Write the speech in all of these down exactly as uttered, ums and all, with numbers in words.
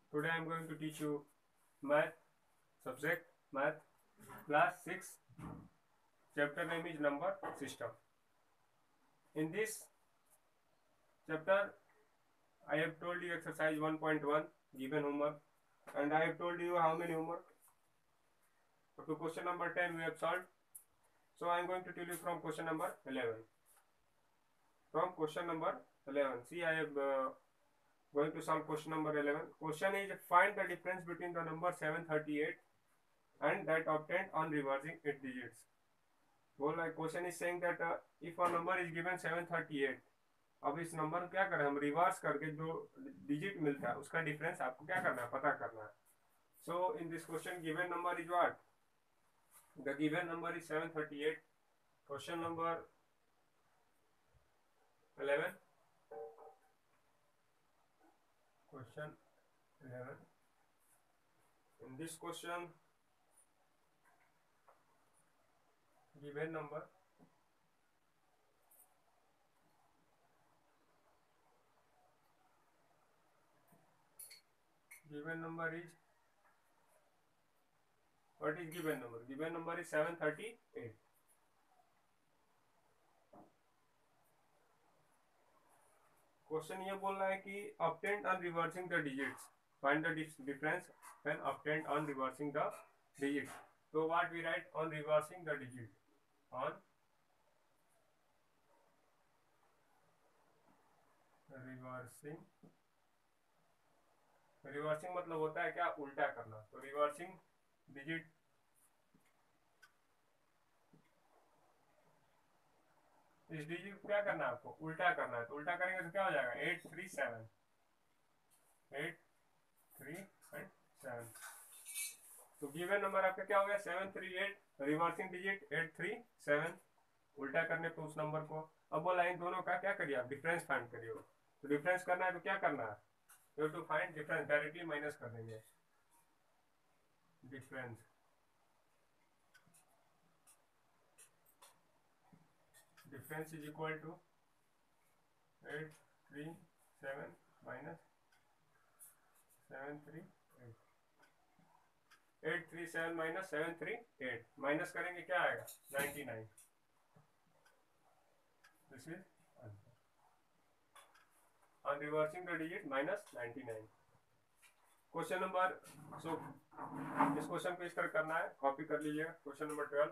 Today I am going to teach you math subject, math class six. Chapter name is number system. In this chapter I have told you exercise one point one given homework, and I have told you how many homework. So to question number ten we have solved. So I am going to tell you from question number eleven. From question number eleven. See, I have uh, going to solve question number eleven. Question is find the difference between the number seven thirty-eight and that obtained on reversing its digits. बोल रहा है question is saying that if a number is given seven thirty eight. अब इस number को क्या करें हम, reverse करके जो डिजिट मिलता है उसका डिफरेंस आपको क्या करना है, पता करना है. So in this question given number is what, the given number is seven thirty eight. Question number eleven. Question eleven. In this question, given number given number is what is given number? Given number is seven thirty-eight. Question ये बोल रहा है कि obtained on reversing the digits, find the difference when obtained on reversing the digits. So what we write on reversing the digit? On reversing, reversing मतलब होता है क्या, उल्टा करना. तो रिवर्सिंग डिजिट इस डिजिट को क्या करना है, आपको उल्टा करना है. तो उल्टा करेंगे तो क्या हो जाएगा, eight three seven, eight three and seven. तो गिवन नंबर आपका क्या हो गया, seven three eight, reversing digit eight three seven, उल्टा करने पे उस नंबर को. अब वो लाइन दोनों का क्या करिए आप, डिफरेंस फाइंड करिए. तो डिफरेंस करना है तो क्या करना है, you to find difference, directly minus कर देंगे. Difference difference is equal to eight three seven minus seven three eight. Eight three seven minus seven three eight, minus करेंगे क्या आएगा, ninety nine. This is answer on reversing the digit minus ninety nine. Question number, so इस question को इस तरह करना है, copy कर लीजिएगा. Question number twelve.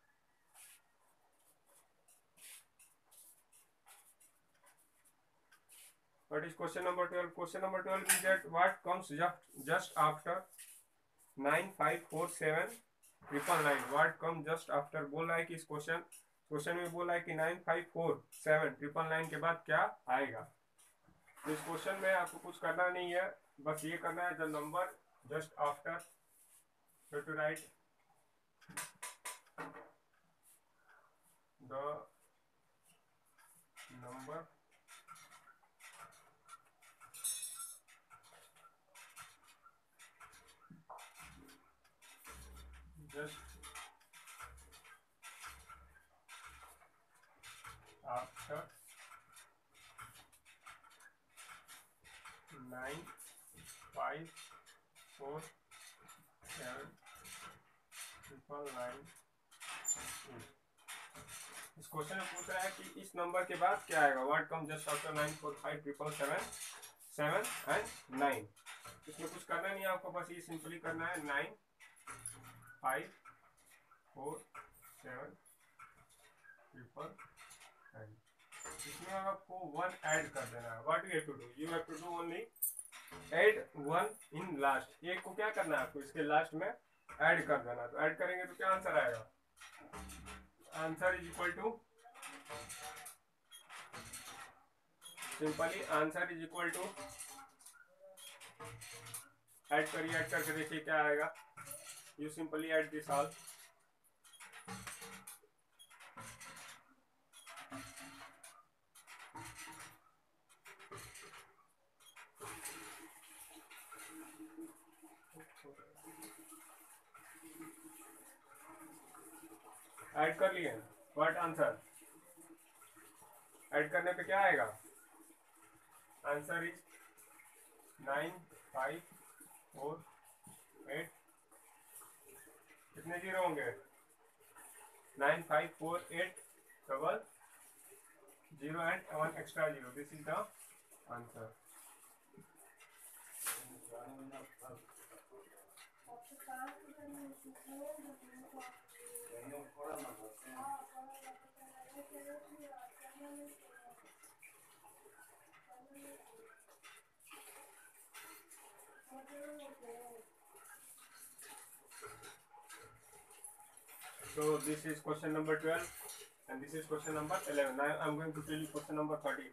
What is question number twelve? Question number twelve is that what comes just just after nine five four seven triple nine. What comes just after, बोल रहा है कि इस क्वेश्चन क्वेश्चन में बोला है कि nine five four seven triple nine के बाद क्या आएगा. तो इस क्वेश्चन में आपको कुछ करना नहीं है, बस ये करना है the number just after, to write the number just after nine five four seven triple nine. इस क्वेश्चन में पूछ रहा है कि इस नंबर के बाद क्या आएगा, what come just after nine four five triple seven seven and nine. इसमें कुछ करना नहीं है आपको, बस ये सिंपली करना है nine five four seven triple nine. इसमें आपको वन ऐड कर देना है. What you have to do, you have to do only add one in last. एक को क्या करना है आपको, इसके लास्ट में ऐड कर देना. तो ऐड करेंगे तो क्या आंसर आएगा, answer is equal to, simply answer is equal to, add करिए, ऐड करके देखिए क्या आएगा. You simply add this all. Add कर लिए, व्हाट आंसर, ऐड करने पे क्या आएगा, answer is nine five four eight, कितने जीरो होंगे? Nine five four eight double zero and one extra zero. This is the answer. So this is question number twelve and this is question number eleven. Now I am going to tell you question number thirteen.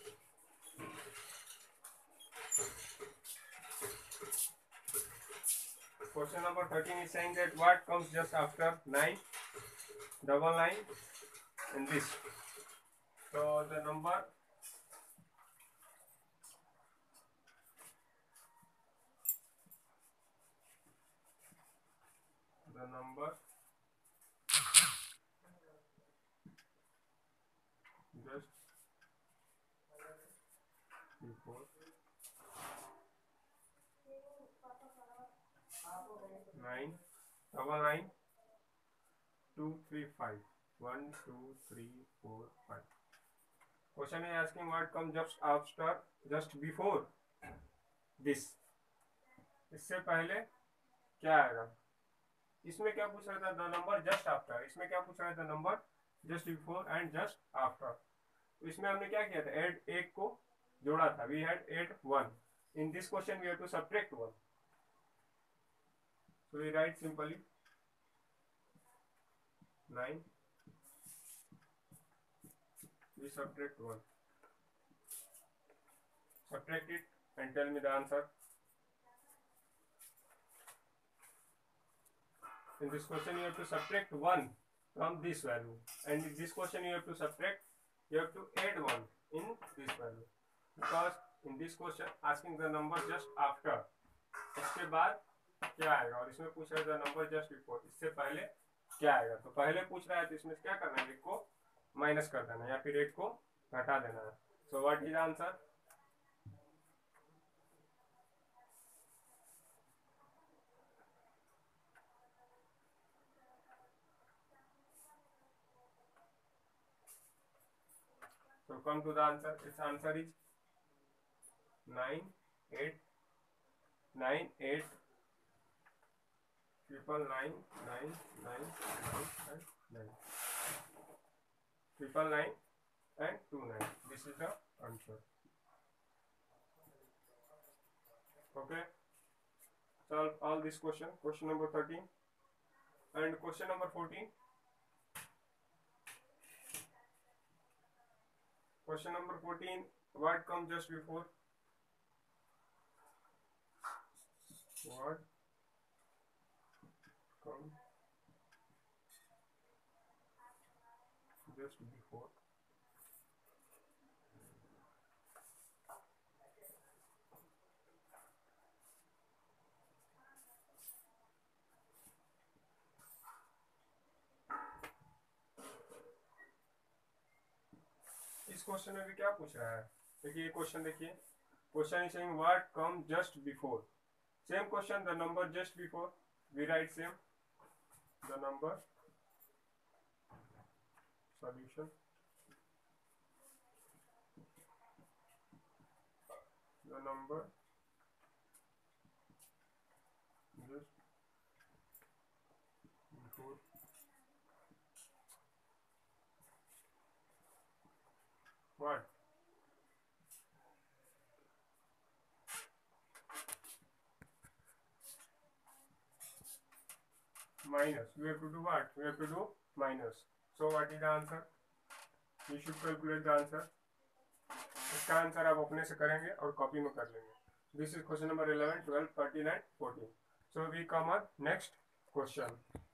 Question number thirteen is saying that what comes just after nine, double nine and this. So the number the number just before nine, double nine, two, three, five. One, two, three, four, five. Question is asking what comes just after, just before this. इससे पहले क्या आएगा? इसमें क्या पूछ रहा था? The number just after. इसमें क्या पूछ रहा था? Number just before and just after. तो इसमें हमने क्या किया था? ऐड एक को जोड़ा था. We had add one. In this question we have to subtract one. So we write simply nine. We subtract one. Subtract it and tell me the answer. In this question you have to subtract one from this value, and in this question you have to subtract, you have to add one in this value, because in this question asking the number just after. इसके बाद क्या आएगा? और इसमें पूछ रहा था number just before. इससे पहले क्या आएगा? तो पहले पूछ रहा है तो इसमें क्या करना है? एक को माइनस कर देना या फिर एक को घटा देना है. So what is answer? So come to the answer. Its answer is nine, eight, nine, eight, triple nine, nine, nine, nine, and nine. Triple nine and two nine. This is the answer. Okay. Solve all this question. Question number thirteen and question number fourteen. Question number fourteen. What comes just before? What comes just before? इस question में भी क्या पूछ रहा है? देखिए ये question देखिए. Question is saying what come just before. Same question, the number just before. We write same the number. Solution. The number just before what? Minus. We have to do what? We have to do minus. So what is the answer? You should calculate the answer. इसका answer आप अपने से करेंगे और copy में कर लेंगे. This is question number eleven, twelve, thirteen and fourteen. So we come on next question.